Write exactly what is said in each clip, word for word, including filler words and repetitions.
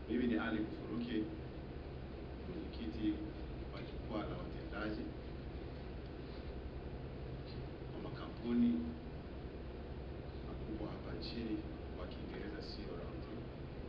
Mimi ni Ali Mfuruki, mwenyekiti wa jukwaa la watendaji wa makampuni makubwa hapa nchini, kwa Kiingereza C E O Roundtable.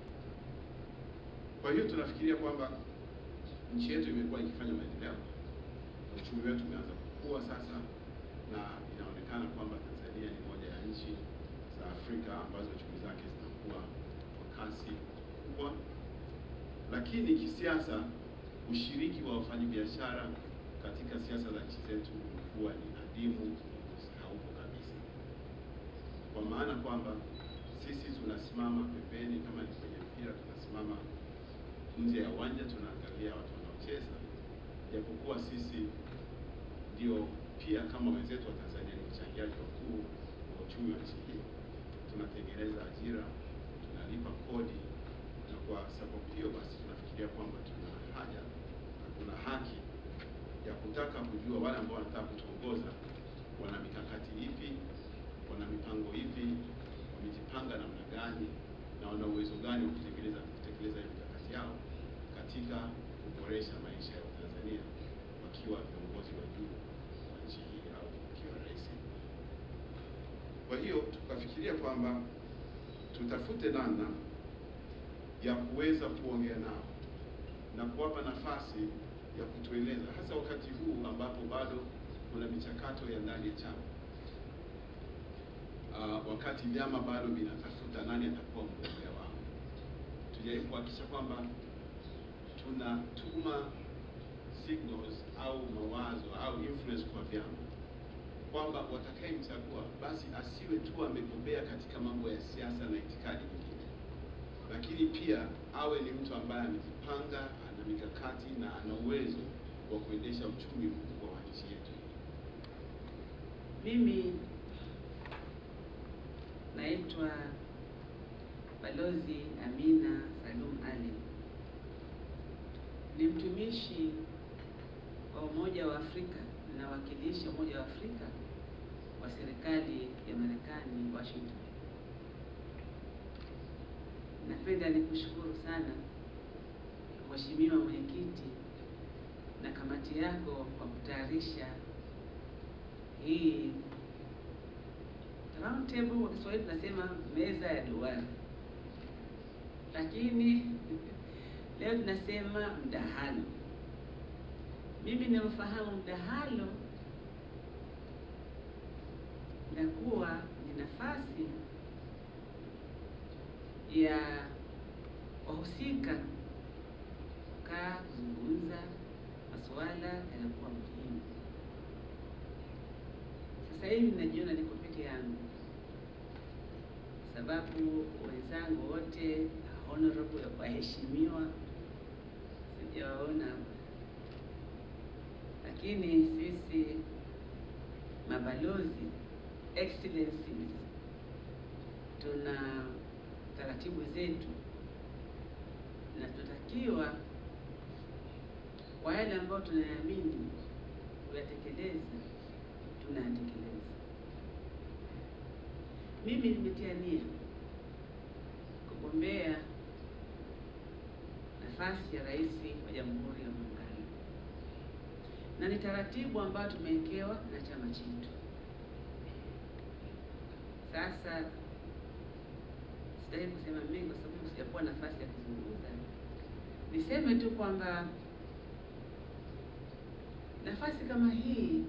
Kwa hiyo tunafikiria kwamba nchi yetu imekuwa ikifanya maendeleo, uchumi wetu umeanza kukua sasa, na inaonekana kwamba Tanzania ni moja ya nchi za Afrika ambazo uchumi zake zinakuwa kwa kasi kubwa. Lakini kisiasa, ushiriki wa wafanyabiashara katika siasa za nchi zetu huwa ni adimu, haupo kabisa. Kwa maana kwamba sisi tunasimama pembeni, kama ni kwenye mpira tunasimama nje ya uwanja tunaangalia watu wanaocheza, japokuwa sisi ndio pia kama wenzetu wa Tanzania ni wachangiaji wakuu wa uchumi wa nchi hii. Tunatengeneza ajira, tunalipa kodi, na kwa sababu hiyo basi tunafikiria kwamba tuna haja na kuna haki ya kutaka kujua wale ambao wanataka kutuongoza wana mikakati ipi, wana mipango ipi, wamejipanga namna gani, na wana uwezo gani wa kutekeleza kutekeleza mikakati yao katika kuboresha maisha ya Watanzania wakiwa viongozi wa juu wa nchi hii au wakiwa rais. Kwa hiyo tukafikiria kwamba tutafute namna ya kuweza kuongea nao na kuwapa nafasi ya kutueleza, hasa wakati huu ambapo bado kuna michakato ya ndani ya chama. Uh, wakati vyama bado vinatafuta nani atakuwa mgombea wao, tujaribu kuhakikisha kwamba tunatuma signals au mawazo au influence kwa vyama kwamba watakayemchagua basi asiwe tu amegobea katika mambo ya siasa na itikadi nyingine, lakini pia awe ni mtu ambaye amejipanga, ana mikakati na ana uwezo wa kuendesha uchumi mkubwa wa nchi yetu. Mimi naitwa Balozi Amina Salum Ali, ni mtumishi wa Umoja wa Afrika, ninawakilisha Umoja wa Afrika wa serikali ya Marekani, Washington. Napenda nikushukuru sana Mheshimiwa Mwenyekiti na kamati yako kwa kutayarisha hii round table. Kwa Kiswahili tunasema meza ya duara, lakini leo tunasema mdahalo. Mimi nimfahamu mdahalo na kuwa ni nafasi ya wahusika kukaa kuzungumza masuala yanakuwa muhimu. Sasa hivi najiona niko peke yangu, sababu wenzangu wote honorable ya kuheshimiwa sijaona, lakini sisi mabalozi excellencies tuna taratibu zetu na tunatakiwa kwa yale ambayo tunayaamini kuyatekeleza tunayatekeleza. Mimi nimetia nia kugombea nafasi ya rais wa Jamhuri ya Muungano, na ni taratibu ambayo tumewekewa na chama chetu. Sasa sitaki kusema mengi kwa sababu sijakuwa nafasi ya kuzungumza. Niseme tu kwamba nafasi kama hii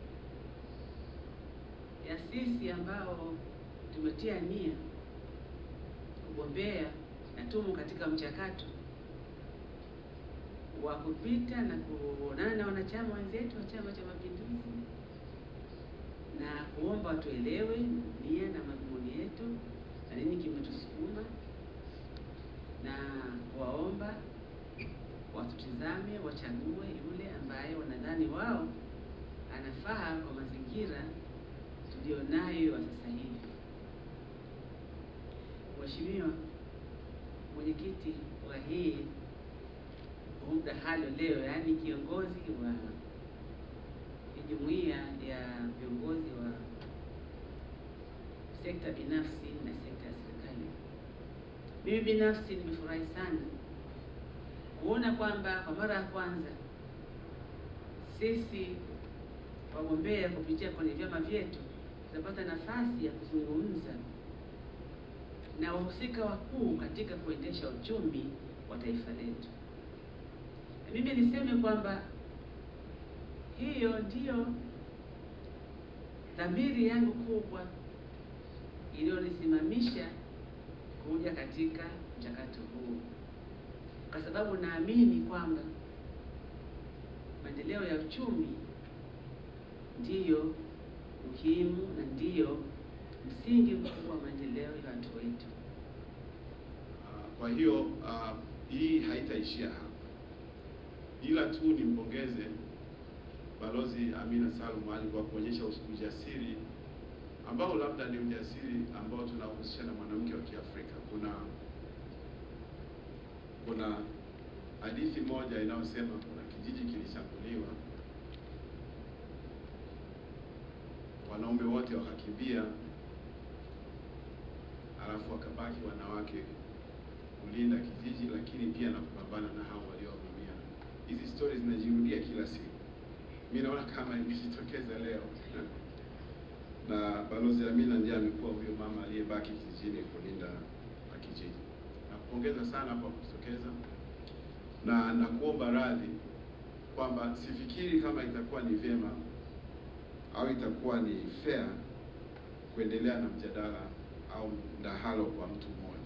ya sisi ambao tumetia nia kugombea na tumo katika mchakato wa kupita na kuonana na wanachama wenzetu wa Chama cha Mapinduzi na kuomba tuelewe nia na madhumuni yetu na nini kimetusukuma, na kuwaomba watutizame, wachague yule ambaye wanadhani wao anafaa kwa mazingira tulionayo sasa hivi. Mheshimiwa Mwenyekiti wa hii mdahalo leo, yaani kiongozi wa jumuiya ya viongozi wa sekta binafsi na sekta ya serikali, mimi binafsi nimefurahi sana kuona kwamba kwa mara ya kwanza sisi wagombea kupitia kwenye vyama vyetu tutapata nafasi ya kuzungumza na wahusika wakuu katika kuendesha uchumi wa taifa letu. Mimi niseme kwamba hiyo ndiyo dhamiri yangu kubwa iliyonisimamisha kuja katika mchakato huu, kwa sababu naamini kwamba maendeleo ya uchumi ndiyo muhimu na ndiyo msingi mkubwa wa maendeleo ya watu wetu. Kwa hiyo uh, hii haitaishia hapa, ila tu nimpongeze Balozi Amina Salum Ali kwa kuonyesha ujasiri ambao labda ni ujasiri ambao tunahusisha na mwanamke wa Kiafrika. Kuna kuna hadithi moja inayosema kuna kijiji kilishambuliwa, wanaume wote wakakimbia, alafu wakabaki wanawake kulinda kijiji, lakini pia na kupambana na hao waliovamia. Hizi stories zinajirudia kila siku. Mimi naona kama imejitokeza leo na Balozi Amina ndiye amekuwa huyo mama aliyebaki kijijini kulinda kijiji. Nakupongeza sana kwa kujitokeza na nakuomba radhi kwamba sifikiri kama itakuwa ni vyema au itakuwa ni fair kuendelea na mjadala au mdahalo kwa mtu mmoja.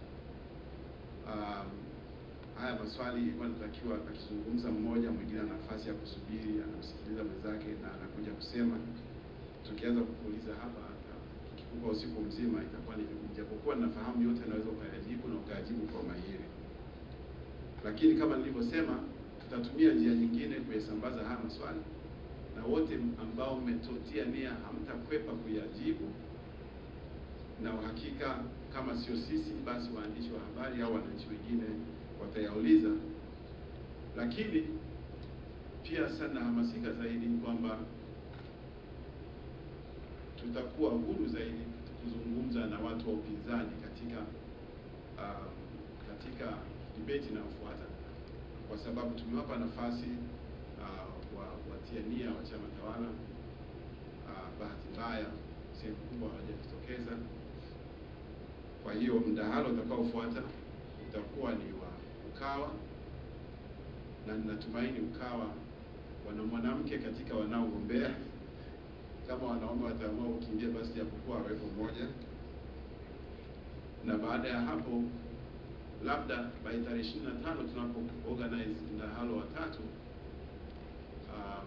Um, haya maswali yanatakiwa akizungumza mmoja, mwingine ana nafasi ya kusubiri, anamsikiliza mwenzake na anakuja kusema. Tukianza kukuuliza hapa tukikupa usiku mzima itakuwa ni vigumu, japokuwa nafahamu yote anaweza ukayajibu na ukayajibu kwa mahiri. Lakini kama nilivyosema, tutatumia njia nyingine kuyasambaza haya maswali, na wote ambao mmetotia nia hamtakwepa kuyajibu, na uhakika kama sio sisi basi waandishi wa habari au wananchi wengine watayauliza. Lakini pia sana hamasika zaidi kwamba tutakuwa huru zaidi kuzungumza na watu wa upinzani katika uh, katika debate inayofuata, kwa sababu tumewapa nafasi uh, wa watia nia wa chama tawala. Uh, bahati mbaya sehemu kubwa hawajajitokeza. Kwa hiyo mdahalo utakaofuata utakuwa ni wa Ukawa, na ninatumaini Ukawa wana mwanamke katika wanaogombea. Kama wanaume wataamua kukimbia basi japokuwa wawepo mmoja. Na baada ya hapo labda by tarehe ishirini na tano tunapo organize mdahalo wa tatu, um,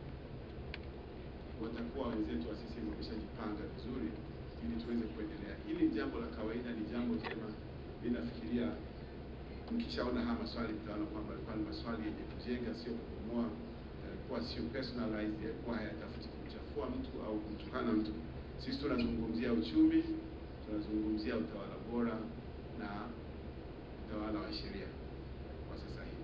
watakuwa wenzetu wa sisi wameshajipanga vizuri ili tuweze kuendelea. Hili ni jambo la kawaida, ni jambo jema. Ninafikiria mkishaona haya maswali mtaona kwamba yalikuwa ni maswali yenye kujenga, sio kubomoa, yalikuwa sio personalized, yalikuwa hayatafuti kumchafua mtu au kumtukana mtu. Sisi tunazungumzia uchumi, tunazungumzia utawala bora na utawala wa sheria kwa sasa hivi.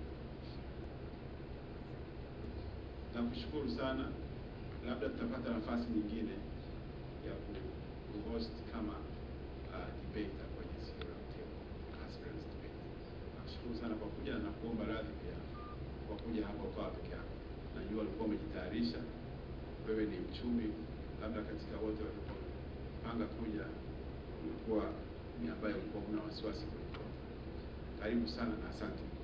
Nakushukuru sana. Labda tutapata nafasi nyingine ya ku-host kama uh, debate kwenye Zero Roundtable Aspirants debate. Nakushukuru sana kwa kuja na kuomba radhi pia kwa kuja hapa ukawa peke yako. Najua ulikuwa umejitayarisha, wewe ni mchumi, labda katika wote walikuwa panga kuja ulikuwa ni ambaye ulikuwa una wasiwasi kuliko. Karibu sana na asante.